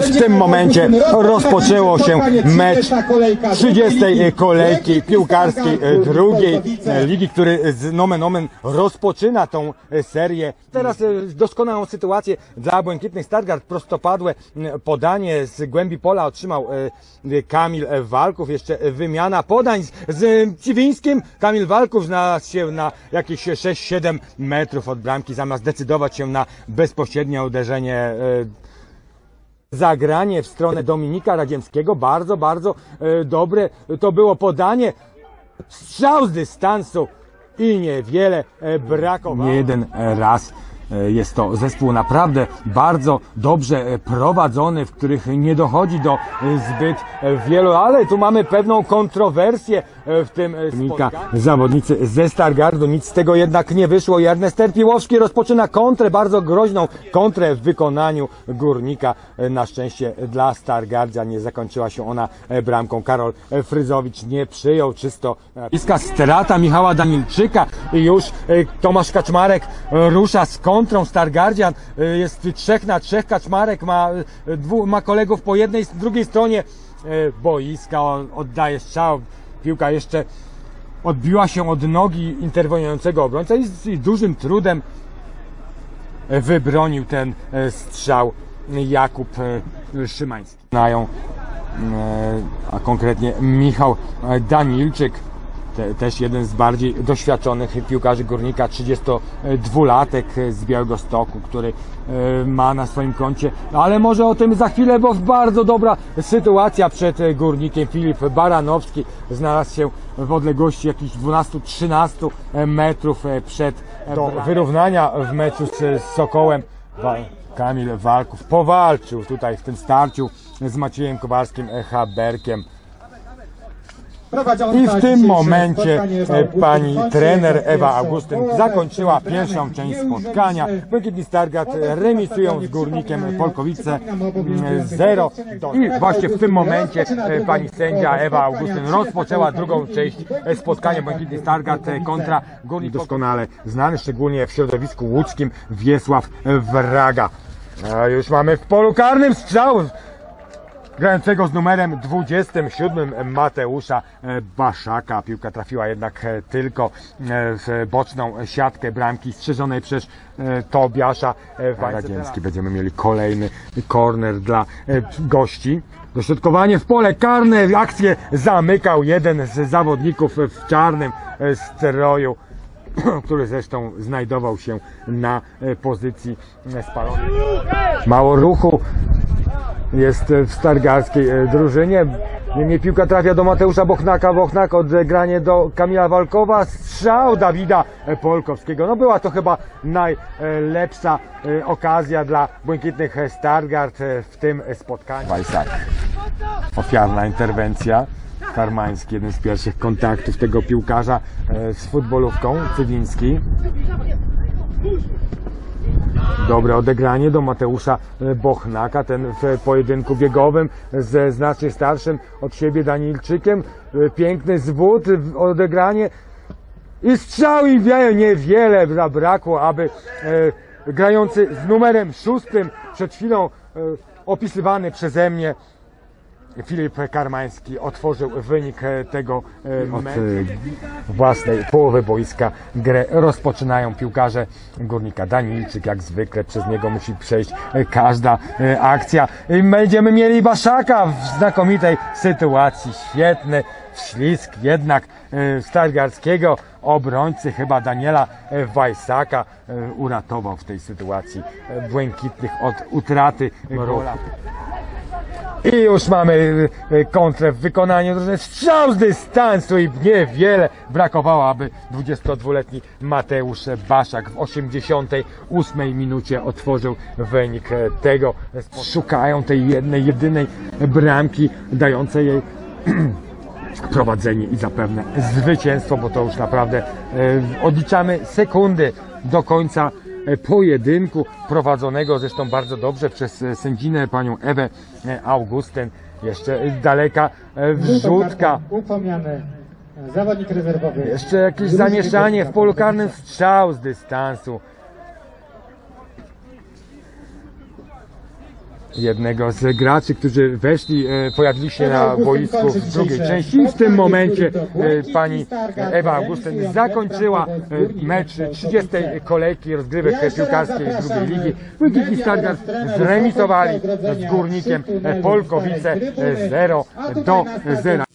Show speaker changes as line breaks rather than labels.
w tym momencie rozpoczęło się mecz 30. kolejki piłkarskiej drugiej ligi, który z nomen omen rozpoczyna tą serię. Teraz doskonałą sytuację dla błękitnych Stargard. Prostopadłe podanie z głębi pola otrzymał Kamil Walków. Jeszcze wymiana podań z Ciwińskim. Kamil Walków znalazł się na jakieś 6-7 metrów od bramki, zamiast decydować się na bezpośrednie uderzenie. Zagranie w stronę Dominika Radziemskiego. Bardzo, bardzo dobre to było podanie. Strzał z dystansu i niewiele brakowało. Nie jeden raz. Jest to zespół naprawdę bardzo dobrze prowadzony, w których nie dochodzi do zbyt wielu, ale tu mamy pewną kontrowersję w tym spotkaniu. Zawodnicy ze Stargardu, nic z tego jednak nie wyszło i Ernest Terpiłowski rozpoczyna kontrę, bardzo groźną kontrę w wykonaniu Górnika. Na szczęście dla Stargardzia nie zakończyła się ona bramką. Karol Fryzowicz nie przyjął czysto. Bliska strata Michała Danilczyka i już Tomasz Kaczmarek rusza z kontrą Stargardzian. Jest 3-3. Kaczmarek ma kolegów po jednej, drugiej stronie boiska. Oddaje strzał. Piłka jeszcze odbiła się od nogi interweniującego obrońca i z dużym trudem wybronił ten strzał Jakub Szymański. Znają, a konkretnie Michał Danilczyk. Też jeden z bardziej doświadczonych piłkarzy Górnika, 32-latek z Białegostoku, który ma na swoim koncie, ale może o tym za chwilę, bo bardzo dobra sytuacja przed Górnikiem. Filip Baranowski znalazł się w odległości jakichś 12-13 metrów przed do wyrównania w meczu z Sokołem. Kamil Walków powalczył tutaj w tym starciu z Maciejem Kowalskim-Haberkiem. I w tym momencie pani trener Ewa Augustyn zakończyła pierwszą część spotkania. Błękitni Stargard remisują z Górnikiem Polkowice 0. I właśnie w tym momencie pani sędzia Ewa Augustyn rozpoczęła drugą część spotkania. Błękitni Stargard kontra Górnik. Doskonale znany, szczególnie w środowisku łódzkim, Wiesław Wraga. Już mamy w polu karnym strzał grającego z numerem 27 Mateusza Baszaka. Piłka trafiła jednak tylko w boczną siatkę bramki strzeżonej przez Tobiasza Radziemski. Będziemy mieli kolejny korner dla gości. Dośrodkowanie w pole karne. Akcję zamykał jeden z zawodników w czarnym stroju, który zresztą znajdował się na pozycji spalonej. Mało ruchu jest w stargardzkiej drużynie. Niemniej piłka trafia do Mateusza Bochnaka. Bochnak, odegranie do Kamila Walkowa. Strzał Dawida Polkowskiego. No była to chyba najlepsza okazja dla błękitnych Stargard w tym spotkaniu. Wajsak. Ofiarna interwencja. Karmański, jeden z pierwszych kontaktów tego piłkarza z futbolówką. Cywiński. Dobre odegranie do Mateusza Bochnaka, ten w pojedynku biegowym ze znacznie starszym od siebie Danilczykiem. Piękny zwód, odegranie i strzał i niewiele zabrakło, aby grający z numerem 6 przed chwilą opisywany przeze mnie Filip Karmański otworzył wynik tego meczu. Od własnej połowy boiska grę rozpoczynają piłkarze Górnika. Danilczyk jak zwykle, przez niego musi przejść każda akcja. I będziemy mieli Baszaka w znakomitej sytuacji. Świetny wślizg jednak stargardzkiego obrońcy, chyba Daniela Wajsaka, uratował w tej sytuacji błękitnych od utraty gola. I już mamy kontrę w wykonaniu drużyny. Strzał z dystansu i niewiele brakowało, aby 22-letni Mateusz Baszak w 88 minucie otworzył wynik tego. Szukają tej jedynej bramki dającej jej prowadzenie i zapewne zwycięstwo, bo to już naprawdę odliczamy sekundy do końca pojedynku prowadzonego zresztą bardzo dobrze przez sędzinę panią Ewę Augustyn. Jeszcze daleka wrzutka.
Zawodnik rezerwowy.
Jeszcze jakieś zamieszanie w polu karnym, strzał z dystansu. jednego z graczy, którzy weszli, pojawili się na boisku w drugiej części i w tym momencie pani Ewa Augustyn zakończyła mecz 30. kolejki rozgrywek piłkarskiej drugiej ligi. Wojciech Stargard zremisowali z Górnikiem Polkowice 0-0.